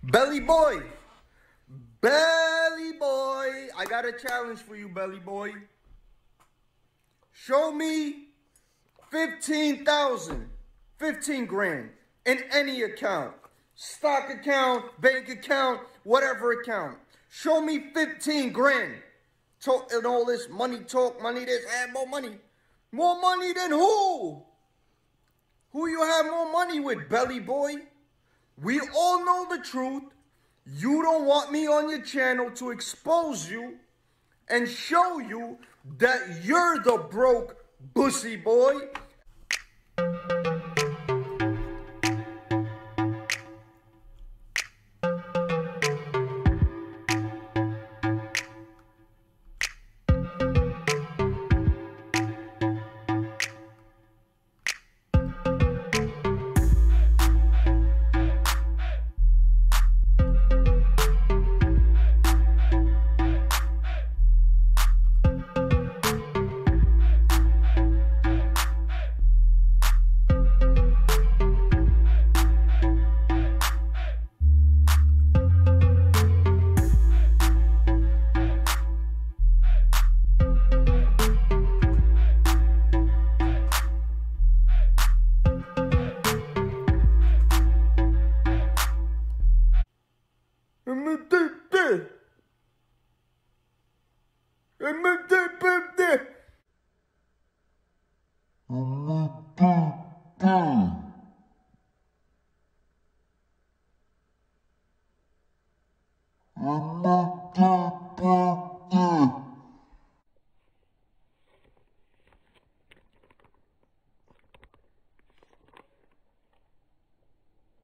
Belly boy, Belly boy, I got a challenge for you, Belly boy. Show me 15,000, 15 grand in any account. Stock account, bank account, whatever account. Show me 15 grand. Talk and all this money talk, money this, have more money. More money than who? Who you have more money with, Belly boy? We all know the truth. You don't want me on your channel to expose you and show you that you're the broke bussy boy.